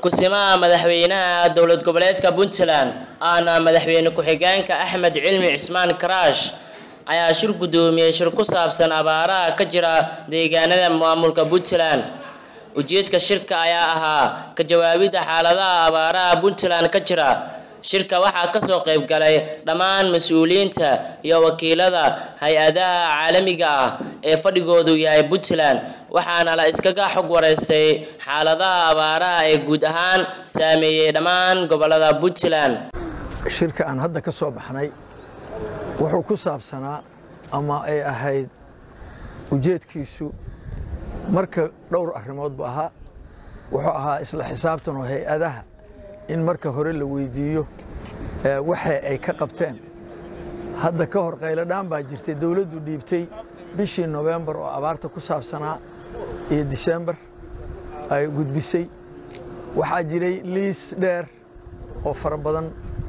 كسمة مدحوينها دولة قبلتك بنتلان أنا مدحوين كحجانك أحمد علمي عثمان كراش ayaa shir gudoomiye shir ku saabsan abaaraha ka jira deegaanada maamulka Puntland ujeedka shirka ayaa ahaa ka jawaabida xaaladaha abaaraha Puntland ka jira shirka waxaa ka soo qayb galay dhammaan mas'uuliyiinta iyo wakiilada hay'adaha caalamiga ah ee fadhigoodu yahay Puntland waxaana la iskaga xog wareystay xaaladaha abaaraha ee guud ahaan saameeyay dhammaan gobolada Puntland shirka aan hadda ka soo baxnay wuxuu ku saabsanaa ama ay ahayd ujeedkiisu marka dhowr arrimood ba ahaa wuxuu ahaa isla xisaabtan oo hay'adaha in marka hore la weydiiyo waxa ay ka qabteen hadda ka hor qayladaan baa jirtay dawladdu dhiibtay bishii November oo abaarta ku saabsanaa iyo December ay gudbisay waxaa jiray liis dheer oo fara badan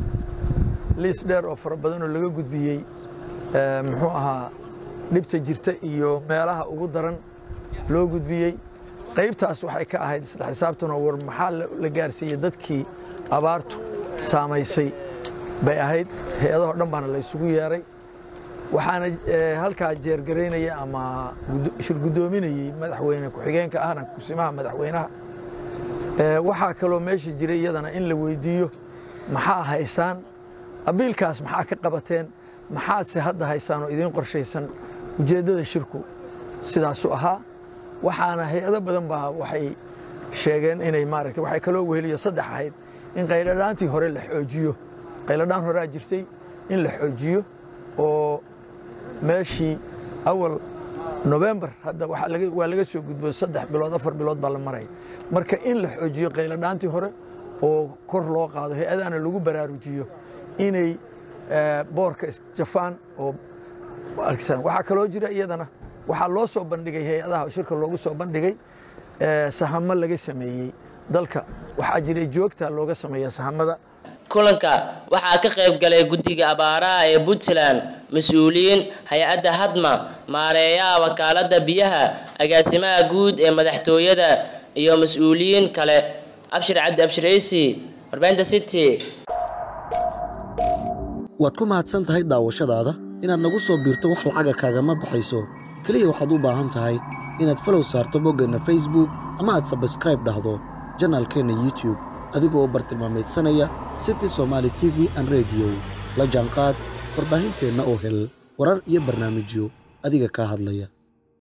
oo laga gudbiyay muxuu ahaa dhibta jirta iyo meelaha ugu daran loo gudbiyay qaybtaas waxay ka ahayd isla xisaabtan oo war maxaa la gaarsiiyay dadkii abaartu saameysay bay ahayd hay'adaha dhan baan la isugu yeeray waxaana halka jeergareynaya ama shir gudoominayay madaxweyne ku xigeenka ahna kusimaha madaxweynaha waxa kale oo meesha jiray iyadana in la weydiiyo maxaa haysaan abiilkaas maxaa ka qabateen maxaad si hadda haysaan oo idin qorshaysan ujeedada shirku sidaas u ahaa waxaana hay'ado badan baa waxay sheegeen inay maaragtay waxay kala weheliyo saddex ahayd in qayladhaantii hore la xoojiyo qayladhaan hore jirtay in la xoojiyo oo meeshii awal November hadda waa laga soo gudbo 3 bilood 4 bilood baa la maray marka in la xoojiyo qayladhaantii hore oo kor loo qaado hay'adana lagu baraarujiyo inay boorka Jafaan oo alkisan waxa kale oo jira iyadana waxa loo soo bandhigay hay'adaha shirka loogu soo bandhigay sahamo laga sameeyay dalka waxa jiray joogta looga sameeyay sahamada kulanka waxa ka qayb galay guddiga abaaraha ee Puntland mas'uuliyiin hay'adda hadma maareeyaha wakaalada biyaha agaasimaha guud ee madaxtooyada iyo mas'uuliyiin kale abshir cabdi abshiraysi warbaahinta city waad ku mahadsan tahay daawashadaada inaad nagu soo biirto wax lacaga kaagama baxayso kaliya waxaad u baahan tahay inaad follow saarto boggana Facebook ama aad subscribe dhahdo channelkeena YouTube adigoo bartilmaameedsanaya City Somali TV and Radio la jaanqaad warbaahinteena oo hel warar iyo barnaamijyo adiga ka hadlaya